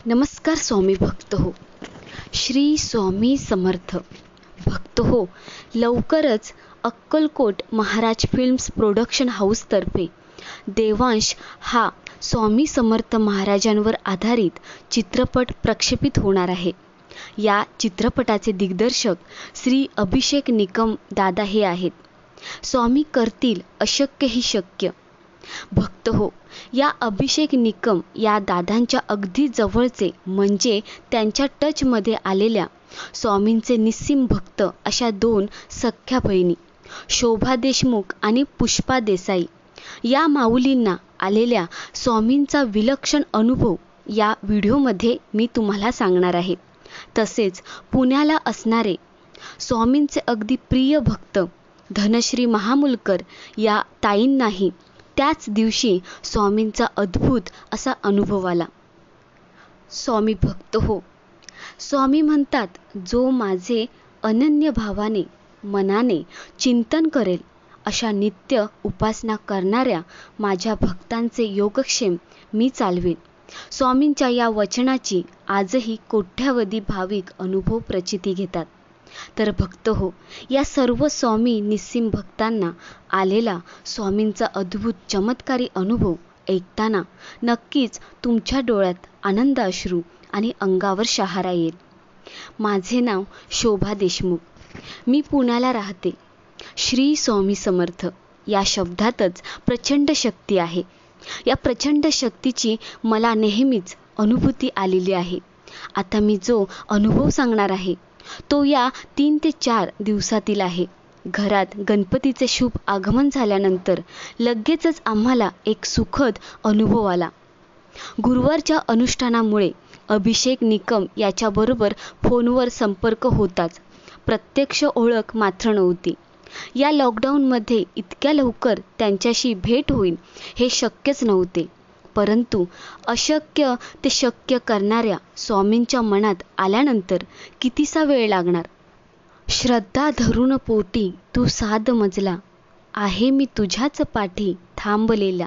नमस्कार स्वामी भक्त हो. श्री स्वामी समर्थ भक्त हो. लवकरच अक्कलकोट महाराज फिल्म्स प्रोडक्शन हाऊसतर्फे देवांश हा स्वामी समर्थ महाराजांवर आधारित चित्रपट प्रक्षेपित होणार आहे. या चित्रपटाचे दिग्दर्शक श्री अभिषेक निकम दादा हे आहेत. स्वामी करतील अशक्य ही शक्य. भक्त हो, या अभिषेक निकम या दादांच्या अगदी जवळचे म्हणजे त्यांच्या टचमध्ये आलेल्या स्वामींचे निस्सीम भक्त अशा दोन सख्या बहिणी शोभा देशमुख आणि पुष्पा देसाई या माऊलींना आलेल्या स्वामींचा विलक्षण अनुभव या व्हिडिओमध्ये मी तुम्हाला सांगणार आहे. तसेच पुण्याला असणारे स्वामींचे अगदी प्रिय भक्त धनश्री महामुलकर या ताईंनाही त्याच दिवशी स्वामींचा अद्भुत असा अनुभव आला. स्वामी भक्त हो, स्वामी म्हणतात, जो माझे अनन्य भावाने मनाने चिंतन करेल अशा नित्य उपासना करणाऱ्या माझ्या भक्तांचे योगक्षेम मी चालवेन. स्वामींच्या या वचनाची आजही कोट्यावधी भाविक अनुभव प्रचिती घेतात. तर भक्त हो, या सर्व स्वामी निस्सीम भक्तांना आलेला स्वामींचा अद्भुत चमत्कारी अनुभव ऐकताना नक्कीच तुमच्या डोळ्यात आनंद अश्रू आणि अंगावर शहारा येईल. माझे नाव शोभा देशमुख. मी पुण्याला राहते. श्री स्वामी समर्थ या शब्दातच प्रचंड शक्ती आहे. या प्रचंड शक्तीची मला नेहमीच अनुभूती आलेली आहे. आता मी जो अनुभव सांगणार आहे तो या 3 ते 4 दिवसातील आहे. घरात गणपतीचे शुभ आगमन झाल्यानंतर लगेचच आम्हाला एक सुखद अनुभव आला. गुरुवारच्या अनुष्ठानामुळे अभिषेक निकम याच्याबरोबर फोनवर संपर्क होताच. प्रत्यक्ष ओळख मात्र नव्हती. या लॉकडाऊनमध्ये इतक्या लवकर त्यांच्याशी भेट होईल हे शक्यच नव्हते. परंतु अशक्य ते शक्य करणाऱ्या स्वामींच्या मनात आल्यानंतर कितीसा वेळ लागणार. श्रद्धा धरून पोटी तू साध मजला, आहे मी तुझ्याच पाठी थांबलेला.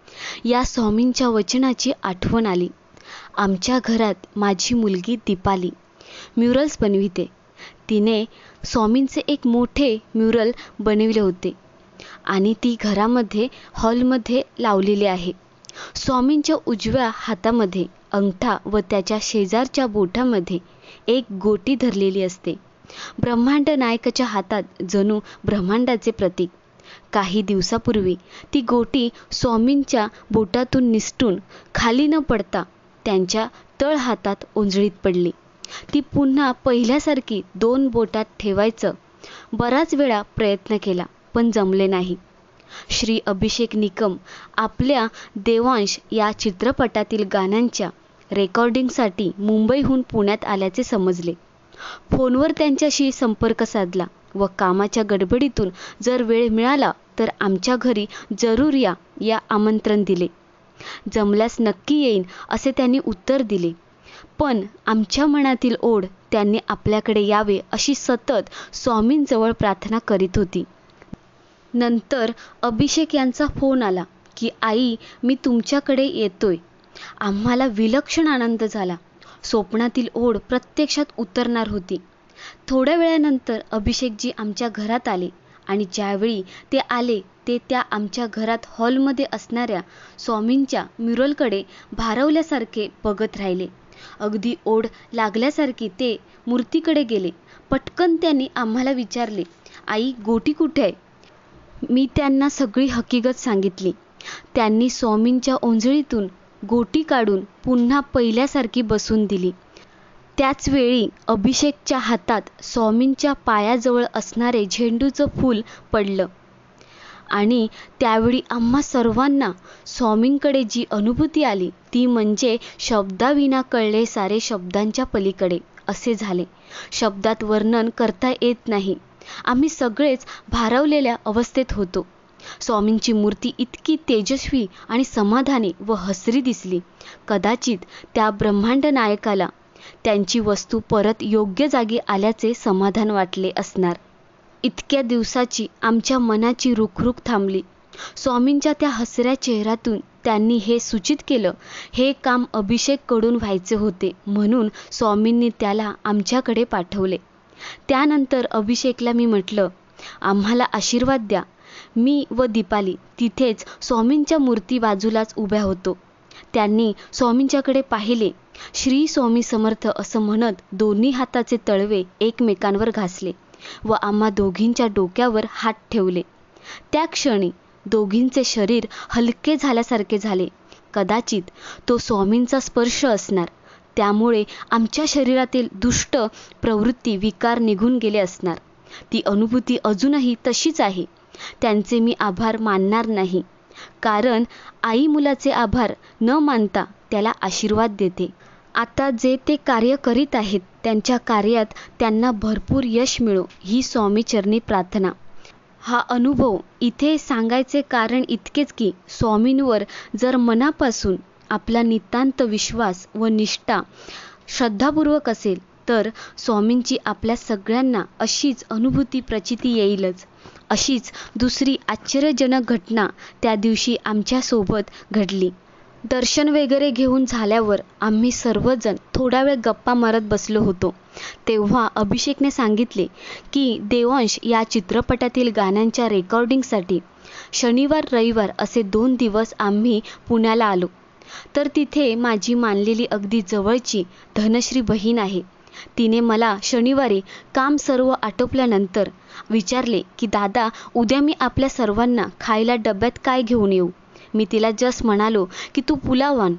या स्वामींच्या वचनाची आठवण आली. आमच्या घरात माझी मुलगी दीपाली म्युरल्स बनविते. तिने स्वामींचे एक मोठे म्युरल बनविले होते आणि ती घरामध्ये हॉलमध्ये लावलेली आहे. स्वामींच्या उजव्या हातामध्ये अंगठा व त्याच्या शेजारच्या बोटामध्ये एक गोटी धरलेली असते. ब्रह्मांड नायकाच्या हातात जणू ब्रह्मांडाचे प्रतीक. काही दिवसापूर्वी ती गोटी स्वामींच्या बोटातून निसटून खाली न पडता त्यांच्या तळ हातात ओंजळीत पडली. ती पुन्हा पहिल्यासारखी 2 बोटात ठेवायचं बराच वेळा प्रयत्न केला पण जमले नाही. श्री अभिषेक निकम आपल्या देवांश या चित्रपटातील गाण्यांच्या रेकॉर्डिंगसाठी मुंबईहून पुण्यात आल्याचे समजले. फोनवर त्यांच्याशी संपर्क साधला व कामाच्या गडबडीतून जर वेळ मिळाला तर आमच्या घरी जरूर या आमंत्रण दिले. जमल्यास नक्की येईन असे त्यांनी उत्तर दिले. पण आमच्या मनातील ओढ त्यांनी आपल्याकडे यावे अशी सतत स्वामींजवळ प्रार्थना करीत होती. नंतर अभिषेक यांचा फोन आला की आई मी तुमच्याकडे येतोय. आम्हाला विलक्षण आनंद झाला. स्वप्नातील ओढ प्रत्यक्षात उतरणार होती. थोड्या वेळानंतर अभिषेकजी आमच्या घरात आले आणि ज्यावेळी ते आले ते त्या आमच्या घरात हॉलमध्ये असणाऱ्या स्वामींच्या म्युरलकडे भारावल्यासारखे बघत राहिले. अगदी ओढ लागल्यासारखी ते मूर्तीकडे गेले. पटकन त्यांनी आम्हाला विचारले, आई गोटी कुठे आहे? मी त्यांना सगळी हकीकत सांगितली. त्यांनी स्वामींच्या ओंजळीतून गोटी काढून पुन्हा पहिल्यासारखी बसून दिली. त्याच वेळी अभिषेकच्या हातात स्वामींच्या पायाजवळ असणारे झेंडूचं फूल पडलं आणि त्यावेळी आम्हा सर्वांना स्वामींकडे जी अनुभूती आली ती म्हणजे शब्दाविना कळले सारे शब्दांच्या पलीकडे असे झाले. शब्दात वर्णन करता येत नाही. आम्ही सगळेच भारावलेल्या अवस्थेत होतो. स्वामींची मूर्ती इतकी तेजस्वी आणि समाधानी व हसरी दिसली. कदाचित त्या ब्रह्मांड नायकाला त्यांची वस्तू परत योग्य जागी आल्याचे समाधान वाटले असणार. इतक्या दिवसाची आमच्या मनाची रुखरुख थांबली. स्वामींच्या त्या हसऱ्या चेहऱ्यातून त्यांनी हे सूचित केलं. हे काम अभिषेककडून व्हायचे होते, म्हणून स्वामींनी त्याला आमच्याकडे पाठवले. त्यानंतर अभिषेकला मी म्हटलं, आम्हाला आशीर्वाद द्या. मी व दीपाली तिथेच स्वामींच्या मूर्ती बाजूलाच उभ्या होतो. त्यांनी स्वामींच्याकडे पाहिले. श्री स्वामी समर्थ असं म्हणत दोन्ही हाताचे तळवे एकमेकांवर घासले व आम्हा दोघींच्या डोक्यावर हात ठेवले. त्या क्षणी दोघींचे शरीर हलके झाल्यासारखे झाले. कदाचित तो स्वामींचा स्पर्श असणार. त्यामुळे आमच्या शरीरातील दुष्ट प्रवृत्ती विकार निघून गेले असणार. ती अनुभूती अजूनही तशीच आहे. त्यांचे मी आभार मानणार नाही, कारण आई मुलाचे आभार न मानता त्याला आशीर्वाद देते. आता जे ते कार्य करीत आहेत त्यांच्या कार्यात त्यांना भरपूर यश मिळो ही स्वामीचरणी प्रार्थना. हा अनुभव इथे सांगायचे कारण इतकेच की स्वामींवर जर मनापासून आपला नितांत विश्वास व निष्ठा श्रद्धापूर्वक असेल तर स्वामींची आपल्या सगळ्यांना अशीच अनुभूती प्रचिती येईलच. अशीच दुसरी आश्चर्यजनक घटना त्या दिवशी आमच्यासोबत घडली. दर्शन वगैरे घेऊन झाल्यावर आम्ही सर्वजण थोडा वेळ गप्पा मारत बसलो होतो. तेव्हा अभिषेकने सांगितले की देवांश या चित्रपटातील गाण्यांच्या रेकॉर्डिंगसाठी शनिवार रविवार असे 2 दिवस आम्ही पुण्याला आलो. तर तिथे माझी मानलेली अगदी जवळची धनश्री बहीण आहे. तिने मला शनिवारी काम सर्व आटोपल्यानंतर विचारले की दादा, उद्या मी आपल्या सर्वांना खायला डब्यात काय घेऊन येऊ? मी तिला जस्ट म्हणालो की तू पुलाव आण.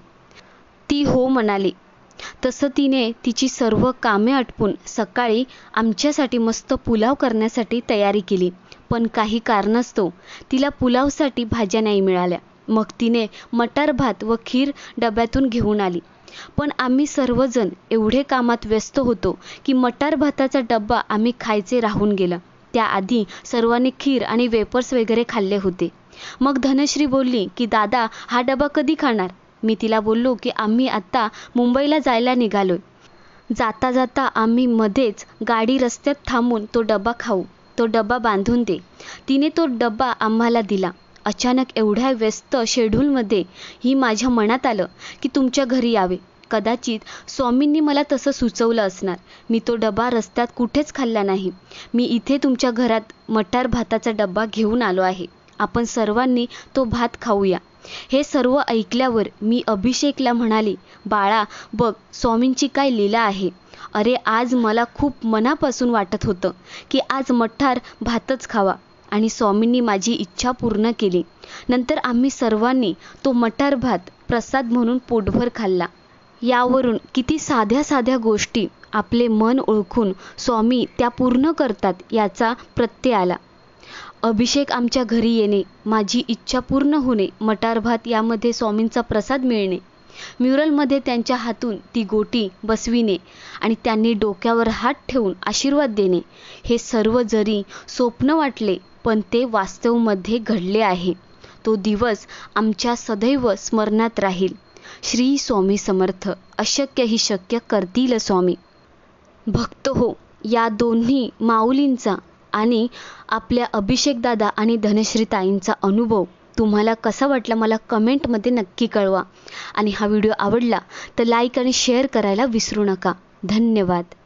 ती हो म्हणाली. तसं तिने तिची सर्व कामे आटपून सकाळी आमच्यासाठी मस्त पुलाव करण्यासाठी तयारी केली. पण काही कारणास्तव तिला पुलावसाठी भाज्या नाही मिळाल्या. मग तिने मटार भात व खीर डब्यातून घेऊन आली. पण आम्ही सर्वजण एवढे कामात व्यस्त होतो की मटार भाताचा डब्बा आम्ही खायचे राहून गेला. त्याआधी सर्वांनी खीर आणि वेपर्स वगैरे खाल्ले होते. मग धनश्री बोलली की दादा, हा डबा कधी खाणार? मी तिला बोललो की आम्ही आत्ता मुंबईला जायला निघालोय. जाता जाता आम्ही मध्येच गाडी रस्त्यात थांबून तो डबा खाऊ. तो डबा बांधून दे. तिने तो डबा आम्हाला दिला. अचानक एवढ्या व्यस्त शेड्यूलमध्ये ही माझ्या मनात आलं की तुमच्या घरी यावे. कदाचित स्वामींनी मला तसं सुचवलं असणार. मी तो डबा रस्त्यात कुठेच खाल्ला नाही. मी इथे तुमच्या घरात मटार भाताचा डबा घेऊन आलो आहे. आपण सर्वांनी तो भात खाऊया. हे सर्व ऐकल्यावर मी अभिषेकला म्हणाले, बाळा बघ स्वामींची काय लीला आहे. अरे आज मला खूप मनापासून वाटत होतं की आज मटार भातच खावा आणि स्वामींनी माझी इच्छा पूर्ण केली. नंतर आम्ही सर्वांनी तो मटार भात प्रसाद म्हणून पोटभर खाल्ला. यावरून किती साध्या साध्या गोष्टी आपले मन ओळखून स्वामी त्या पूर्ण करतात याचा प्रत्यय आला. अभिषेक आमच्या घरी येणे, माझी इच्छा पूर्ण होणे, मटार भात यामध्ये स्वामींचा प्रसाद मिळणे, म्युरलमध्ये त्यांच्या हातून ती गोटी बसविणे आणि त्यांनी डोक्यावर हात ठेवून आशीर्वाद देणे, हे सर्व जरी स्वप्न वाटले पण ते वास्तवमध्ये घडले आहे. तो दिवस आमच्या सदैव स्मरणात राहील. श्री स्वामी समर्थ. अशक्य ही शक्य करतील स्वामी. भक्त हो, या दोन्ही माऊलींचा आणि आपल्या अभिषेकदादा आणि धनश्रीताईंचा अनुभव तुम्हाला कसा वाटला मला कमेंटमध्ये नक्की कळवा. आणि हा व्हिडिओ आवडला तर लाईक आणि शेअर करायला विसरू नका. धन्यवाद.